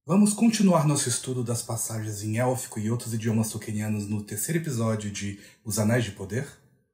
Vamos continuar nosso estudo das passagens em élfico e outros idiomas tolkienianos no terceiro episódio de Os Anéis de Poder?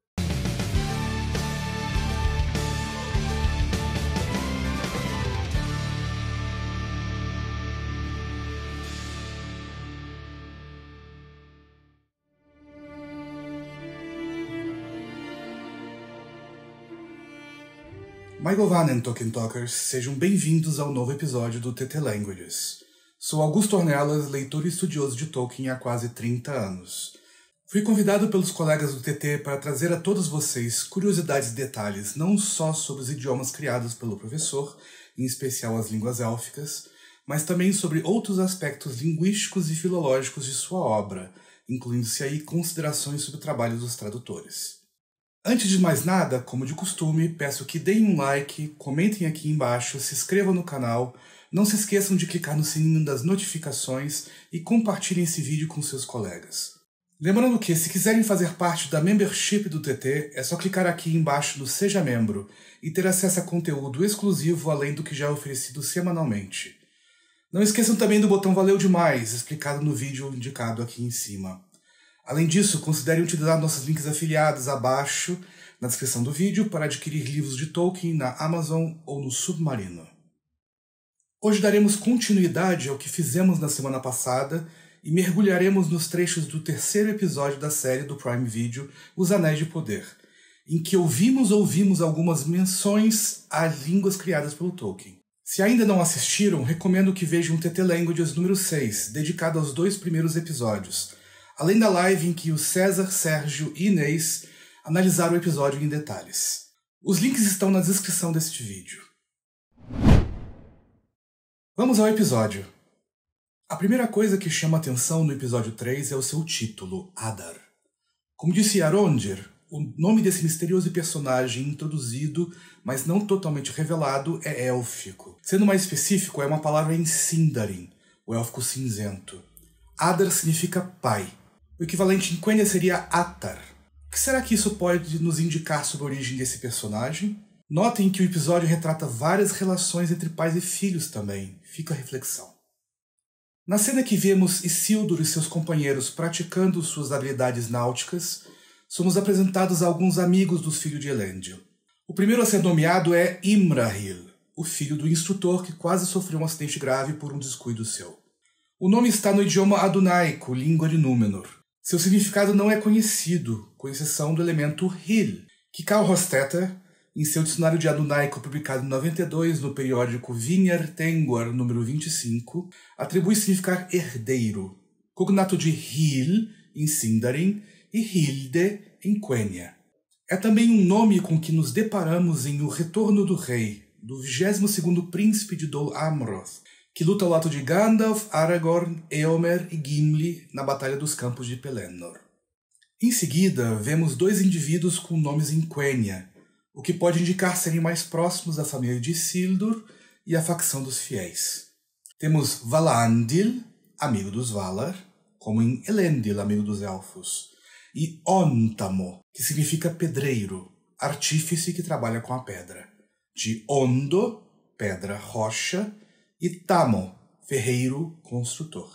Maigovanen, Tolkien Talkers, sejam bem-vindos ao novo episódio do TT Languages. Sou Augusto Ornelas, leitor e estudioso de Tolkien há quase 30 anos. Fui convidado pelos colegas do TT para trazer a todos vocês curiosidades e detalhes não só sobre os idiomas criados pelo professor, em especial as línguas élficas, mas também sobre outros aspectos linguísticos e filológicos de sua obra, incluindo-se aí considerações sobre o trabalho dos tradutores. Antes de mais nada, como de costume, peço que deem um like, comentem aqui embaixo, se inscrevam no canal, não se esqueçam de clicar no sininho das notificações e compartilhem esse vídeo com seus colegas. Lembrando que, se quiserem fazer parte da membership do TT, é só clicar aqui embaixo no Seja Membro e ter acesso a conteúdo exclusivo além do que já é oferecido semanalmente. Não esqueçam também do botão Valeu Demais, explicado no vídeo indicado aqui em cima. Além disso, considerem utilizar nossos links afiliados abaixo na descrição do vídeo para adquirir livros de Tolkien na Amazon ou no Submarino. Hoje daremos continuidade ao que fizemos na semana passada e mergulharemos nos trechos do terceiro episódio da série do Prime Video Os Anéis de Poder, em que ouvimos algumas menções às línguas criadas pelo Tolkien. Se ainda não assistiram, recomendo que vejam o TT Languages número 6, dedicado aos 2 primeiros episódios, além da live em que o César, Sérgio e Inês analisaram o episódio em detalhes. Os links estão na descrição deste vídeo. Vamos ao episódio. A primeira coisa que chama atenção no episódio 3 é o seu título, Adar. Como disse Arondir, o nome desse misterioso personagem introduzido, mas não totalmente revelado, é élfico. Sendo mais específico, é uma palavra em Sindarin, o élfico cinzento. Adar significa pai. O equivalente em Quenya seria Atar. O que será que isso pode nos indicar sobre a origem desse personagem? Notem que o episódio retrata várias relações entre pais e filhos também. Fica a reflexão. Na cena que vemos Isildur e seus companheiros praticando suas habilidades náuticas, somos apresentados a alguns amigos dos filhos de Elendil. O primeiro a ser nomeado é Imrahil, o filho do instrutor que quase sofreu um acidente grave por um descuido seu. O nome está no idioma adunaico, língua de Númenor. Seu significado não é conhecido, com exceção do elemento Hil, que Carl Hostetter, em seu dicionário de adunaico publicado em 92 no periódico Vinjar Tengwar número 25, atribui significar herdeiro, cognato de Hil, em Sindarin, e Hilde, em Quenya. É também um nome com que nos deparamos em O Retorno do Rei, do 22º príncipe de Dol Amroth, que luta ao lado de Gandalf, Aragorn, Éomer e Gimli na Batalha dos Campos de Pelennor. Em seguida, vemos 2 indivíduos com nomes em Quenya, o que pode indicar serem mais próximos da família de Isildur e a facção dos fiéis. Temos Valandil, amigo dos Valar, como em Elendil, amigo dos Elfos, e Ontamo, que significa pedreiro, artífice que trabalha com a pedra, de Ondo, pedra, rocha, e Tamo, ferreiro, construtor.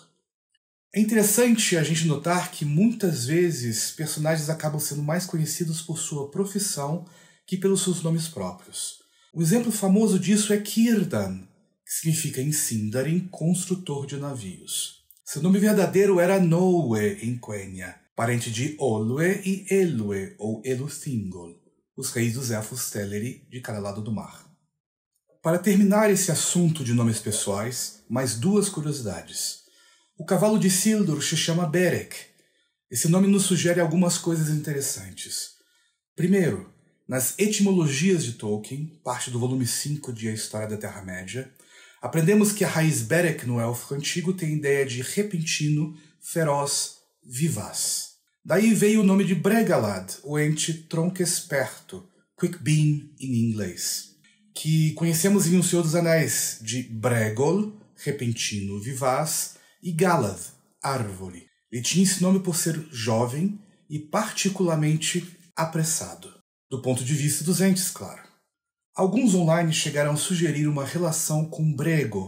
É interessante a gente notar que muitas vezes personagens acabam sendo mais conhecidos por sua profissão que pelos seus nomes próprios. Um exemplo famoso disso é Círdan, que significa em Sindarin construtor de navios. Seu nome verdadeiro era Noe em Quenya, parente de Olwe e Elwe ou Eluthingol, os reis dos elfos Teleri de cada lado do mar. Para terminar esse assunto de nomes pessoais, mais 2 curiosidades. O cavalo de Isildur se chama Berek. Esse nome nos sugere algumas coisas interessantes. Primeiro, nas etimologias de Tolkien, parte do volume 5 de A História da Terra-média, aprendemos que a raiz Berek no élfico antigo tem ideia de repentino, feroz, vivaz. Daí veio o nome de Bregalad, o ente tronco esperto, quick beam em inglês, que conhecemos em O Senhor dos Anéis, de Bregol, repentino, vivaz, e Galad, árvore. Ele tinha esse nome por ser jovem e particularmente apressado, do ponto de vista dos entes, claro. Alguns online chegaram a sugerir uma relação com Brego,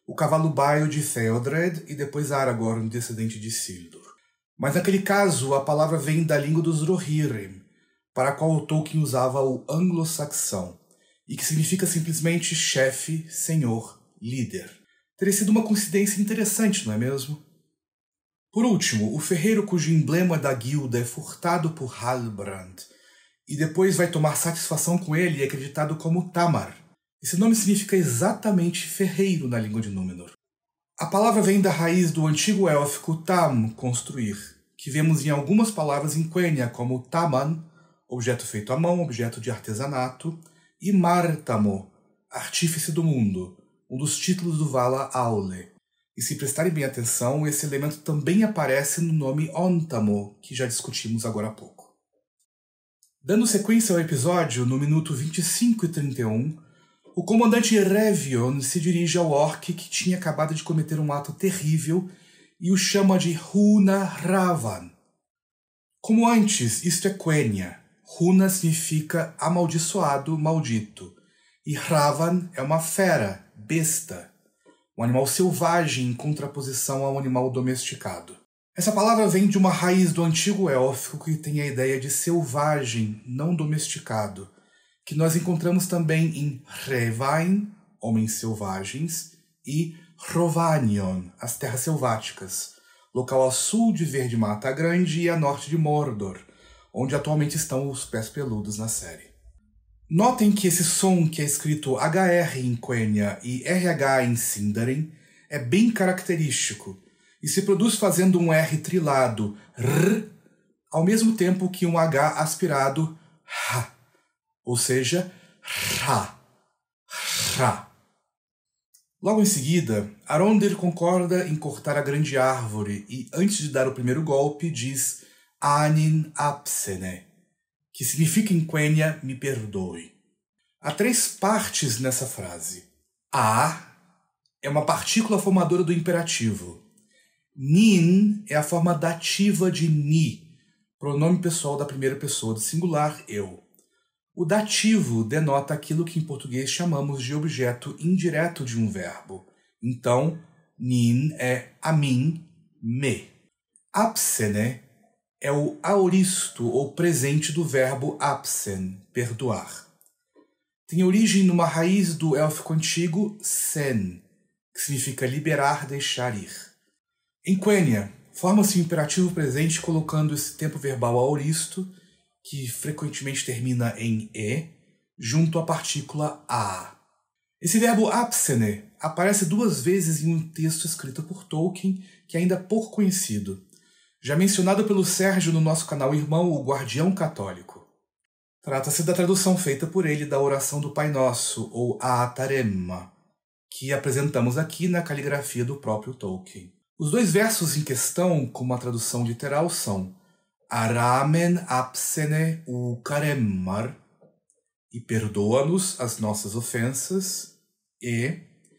o cavalo baio de Theodred e depois Aragorn, descendente de Isildur. Mas naquele caso, a palavra vem da língua dos Rohirrim, para a qual o Tolkien usava o anglo-saxão, e que significa simplesmente chefe, senhor, líder. Teria sido uma coincidência interessante, não é mesmo? Por último, o ferreiro cujo emblema da guilda é furtado por Halbrand e depois vai tomar satisfação com ele é acreditado como Tamar. Esse nome significa exatamente ferreiro na língua de Númenor. A palavra vem da raiz do antigo élfico tam, construir, que vemos em algumas palavras em Quenya, como taman, objeto feito à mão, objeto de artesanato, e Martamo, artífice do mundo, um dos títulos do Vala Aule. E se prestarem bem atenção, esse elemento também aparece no nome Ontamo, que já discutimos agora há pouco. Dando sequência ao episódio, no minuto 25 e 31, o comandante Revion se dirige ao orc que tinha acabado de cometer um ato terrível e o chama de Huna Ravan. Como antes, isto é Quenya. Huna significa amaldiçoado, maldito, e Ravan é uma fera, besta, um animal selvagem em contraposição ao animal domesticado. Essa palavra vem de uma raiz do antigo élfico que tem a ideia de selvagem, não domesticado, que nós encontramos também em Hrevain, homens selvagens, e Hrovanion, as terras selváticas, local ao sul de Verde Mata Grande e a norte de Mordor, onde atualmente estão os Pés Peludos na série. Notem que esse som, que é escrito HR em Quenya e RH em Sindarin, é bem característico e se produz fazendo um R trilado, R, ao mesmo tempo que um H aspirado, H, ou seja, Ra, Ra. Logo em seguida, Arondir concorda em cortar a grande árvore e, antes de dar o primeiro golpe, diz Anin Apsene, que significa em Quenya, me perdoe. Há 3 partes nessa frase. A é uma partícula formadora do imperativo. Nin é a forma dativa de ni, pronome pessoal da primeira pessoa do singular, eu. O dativo denota aquilo que em português chamamos de objeto indireto de um verbo. Então, nin é a mim, me. Apsene é o aoristo ou presente do verbo apsen, perdoar. Tem origem numa raiz do élfico antigo sen, que significa liberar, deixar ir. Em Quenya, forma-se o imperativo presente colocando esse tempo verbal aoristo, que frequentemente termina em e, junto à partícula a. Esse verbo apsene aparece 2 vezes em um texto escrito por Tolkien, que é ainda pouco conhecido, já mencionado pelo Sérgio no nosso canal irmão, o Guardião Católico. Trata-se da tradução feita por ele da oração do Pai Nosso, ou Aataremma, que apresentamos aqui na caligrafia do próprio Tolkien. Os 2 versos em questão, como a tradução literal, são Aramen apsene u karemmar, e perdoa-nos as nossas ofensas, e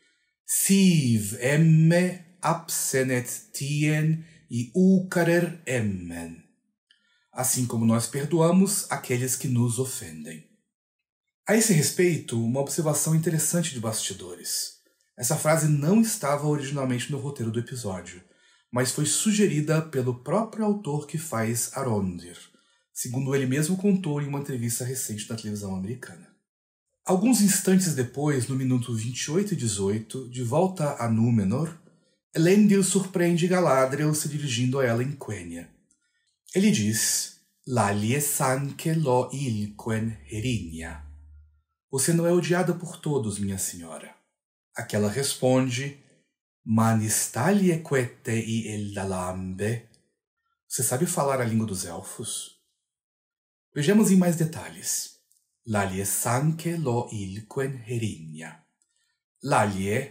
Siv emme apsenet tien e ukarer emmen, assim como nós perdoamos aqueles que nos ofendem. A esse respeito, uma observação interessante de bastidores. Essa frase não estava originalmente no roteiro do episódio, mas foi sugerida pelo próprio autor que faz Arondir, segundo ele mesmo contou em uma entrevista recente na televisão americana. Alguns instantes depois, no minuto 28 e 18, de volta a Númenor, Elendil surpreende Galadriel se dirigindo a ela em Quenya. Ele diz, Lalie sanke lo ilquen herinha. Você não é odiada por todos, minha senhora. Aquela responde, Manistalie quete i eldalambe. Você sabe falar a língua dos elfos? Vejamos em mais detalhes. Lalie sanke lo ilquen herinha. Lalie,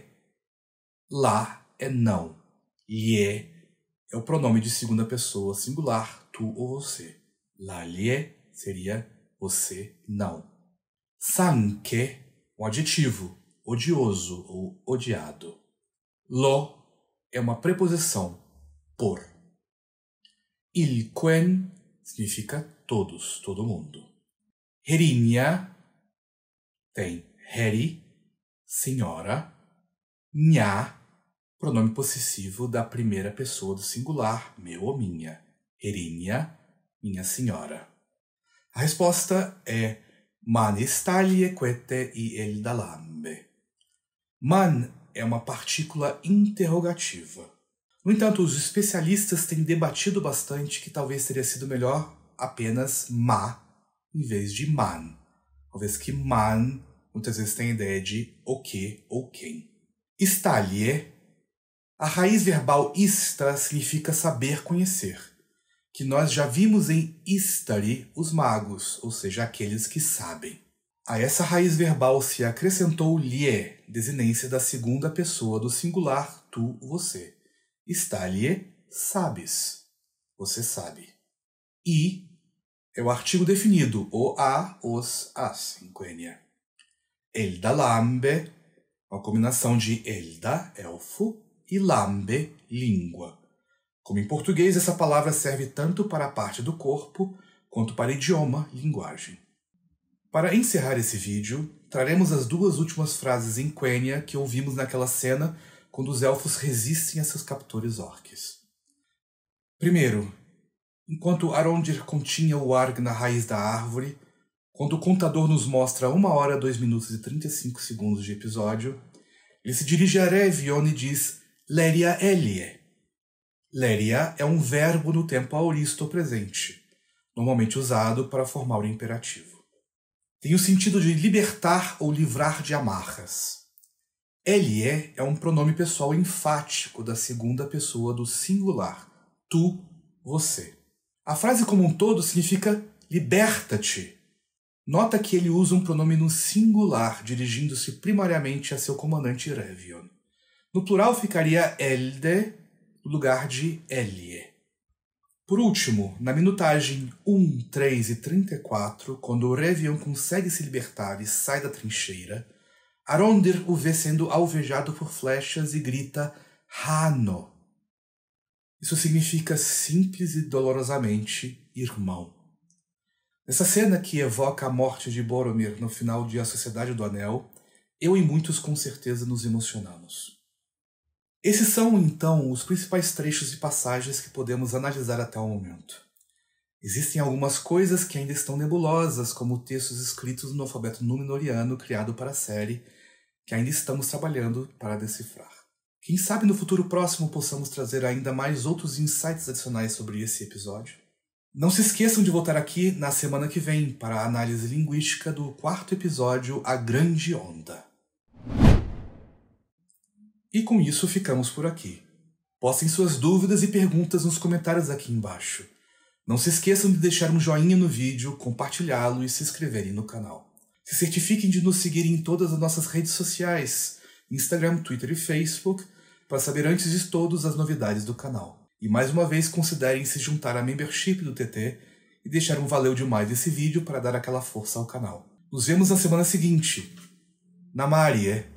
lá é não. Lie é o pronome de segunda pessoa singular, tu ou você. Lalie seria você não. Sanke, um adjetivo, odioso ou odiado. Lo é uma preposição, por. Ilquen significa todos, todo mundo. Herinha tem heri, senhora. Nha pronome possessivo da primeira pessoa do singular, meu ou minha. Erinha, minha senhora. A resposta é Man istalje quete i eldalambe. Man é uma partícula interrogativa. No entanto, os especialistas têm debatido bastante que talvez teria sido melhor apenas ma em vez de man. Uma vez que man muitas vezes tem a ideia de o que ou quem. Istalje, a raiz verbal ista significa saber conhecer, que nós já vimos em istari, os magos, ou seja, aqueles que sabem. A essa raiz verbal se acrescentou lie, desinência da segunda pessoa do singular tu, você. Istalje, sabes. Você sabe. I é o artigo definido, o a, os, as, em Quenya. Eldalambe, uma combinação de elda, elfo, e lambe, língua. Como em português, essa palavra serve tanto para a parte do corpo, quanto para idioma, linguagem. Para encerrar esse vídeo, traremos as duas últimas frases em Quenya que ouvimos naquela cena quando os elfos resistem a seus captores orques. Primeiro, enquanto Arondir continha o arg na raiz da árvore, quando o contador nos mostra 1 hora, 2 minutos e 35 segundos de episódio, ele se dirige a Revion e diz Leria Elie. Leria é um verbo no tempo aoristo presente, normalmente usado para formar o imperativo. Tem o sentido de libertar ou livrar de amarras. Elie é um pronome pessoal enfático da segunda pessoa do singular, tu, você. A frase como um todo significa liberta-te. Nota que ele usa um pronome no singular, dirigindo-se primariamente a seu comandante Revion. No plural ficaria elde, no lugar de Elie. Por último, na minutagem 1, 3 e 34, quando Revion consegue se libertar e sai da trincheira, Arondir o vê sendo alvejado por flechas e grita Hano. Isso significa simples e dolorosamente irmão. Nessa cena que evoca a morte de Boromir no final de A Sociedade do Anel, eu e muitos com certeza nos emocionamos. Esses são, então, os principais trechos e passagens que podemos analisar até o momento. Existem algumas coisas que ainda estão nebulosas, como textos escritos no alfabeto númenoriano criado para a série, que ainda estamos trabalhando para decifrar. Quem sabe no futuro próximo possamos trazer ainda mais outros insights adicionais sobre esse episódio. Não se esqueçam de voltar aqui na semana que vem para a análise linguística do 4º episódio, A Grande Onda. E com isso ficamos por aqui. Postem suas dúvidas e perguntas nos comentários aqui embaixo. Não se esqueçam de deixar um joinha no vídeo, compartilhá-lo e se inscreverem no canal. Se certifiquem de nos seguir em todas as nossas redes sociais, Instagram, Twitter e Facebook, para saber antes de todos as novidades do canal. E mais uma vez considerem se juntar à membership do TT e deixar um valeu demais desse vídeo para dar aquela força ao canal. Nos vemos na semana seguinte. Namarie!